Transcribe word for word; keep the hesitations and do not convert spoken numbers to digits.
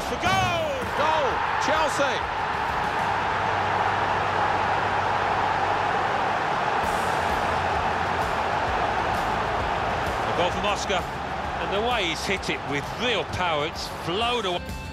goes for goal! Goal, Chelsea! A goal from Oscar, and the way he's hit it with real power, it's flowed away.